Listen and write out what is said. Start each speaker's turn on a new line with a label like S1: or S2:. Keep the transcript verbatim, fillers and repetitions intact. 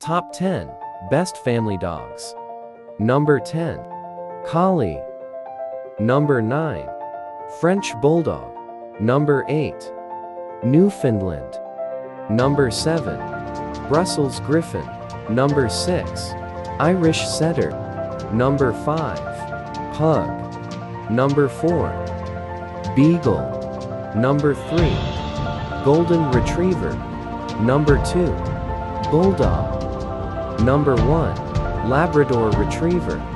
S1: Top ten Best Family Dogs. Number ten. Collie. Number nine. French Bulldog. Number eight. Newfoundland. Number seven. Brussels Griffon. Number six. Irish Setter. Number five. Pug. Number four. Beagle. Number three. Golden Retriever. Number two. Bulldog. Number one. Labrador Retriever.